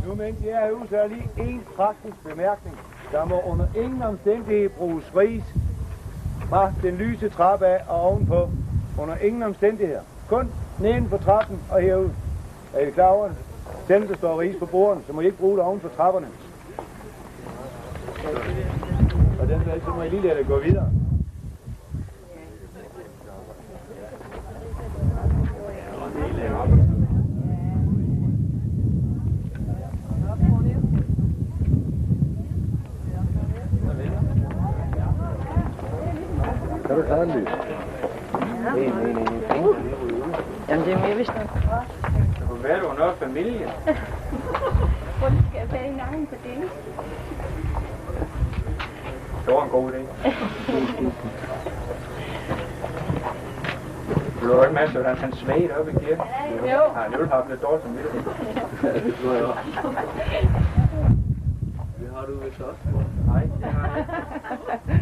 Nu mens jeg er herude, så er lige en praktisk bemærkning. Der må under ingen omstændighed bruges ris fra den lyse trappe af og ovenpå. Under ingen omstændigheder. Kun neden på trappen og herude. Er I klar over det? Selvom der står ris på bordene, så må I ikke bruge det oven på trapperne. Og den vej, så må I lige lade det gå videre. Kan du klare en lys? Jamen det er mere vist nok. Det kunne være, du var nok familie. Hvordan skal jeg tage nakken på det? Det var en god idé. Du har ikke masser af han svagt op i kirken. Jo. Nej, det vil have lidt dårligt som vildt. Det tror jeg også. Det har du vist også. Nej, det har jeg ikke.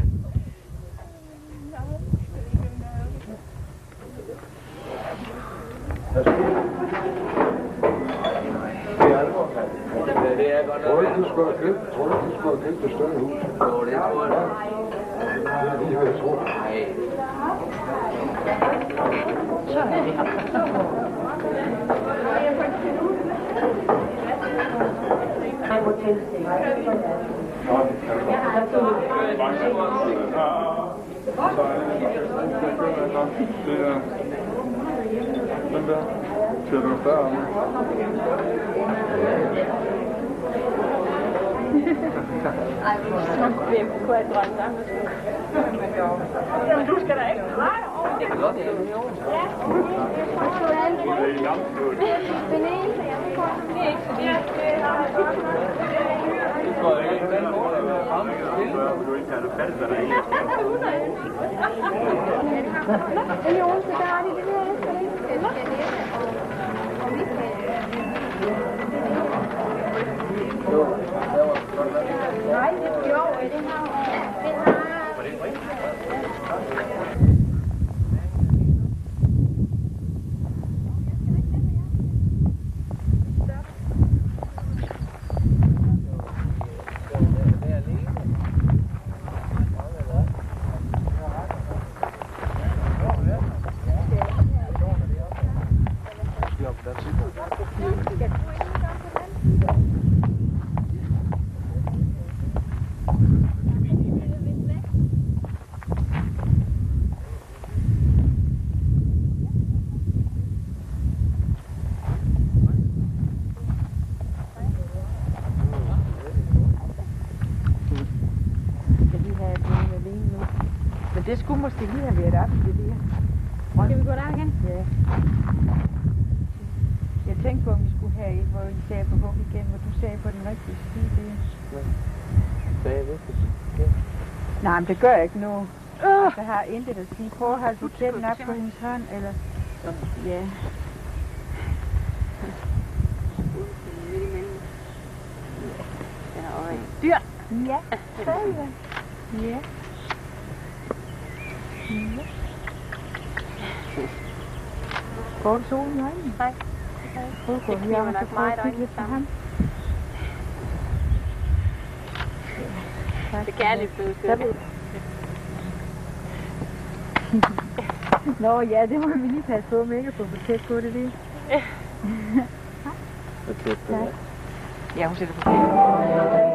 Det er godt nok. Tror du, du skulle have købt et større hus? Jo, det tror jeg. Det er lige, hvad jeg tror. Nej. Så er det her. Han må tilse. Den der. Ser du der? Ej, hvem kunne jeg drømme sammen? Jamen, du skal da ikke dreje over. Det kan godt være. Ja, det er spændende, så jeg vil godt. Det er ikke så dyrt. Det tror jeg ikke. Den må der være fremme til. Du ikke have det fat, hvad der er i. Den Jonse, der er det der, jeg skal ikke. Nej, det er jo, det har Det skulle måske lige have været op i det der. Skal vi gå der igen? Ja. Jeg tænkte på, om vi skulle have et, hvor I sagde på hug igen, hvor du sagde på den rigtige side. Nej, men det gør ikke noget. Jeg har intet at sige. Prøv at holde buketten op på hendes hånd, eller... Ja. Dyr. Ja, så er det. Ja. Får du solen i øjnene? Nej. Prøv at gå her, og så prøv at kigge lidt på ham. Det kan jeg lidt føle. Nå ja, det må vi lige passe på med ikke at få for tæt på det lige. Ja. Tak. Ja, hun sætter på det.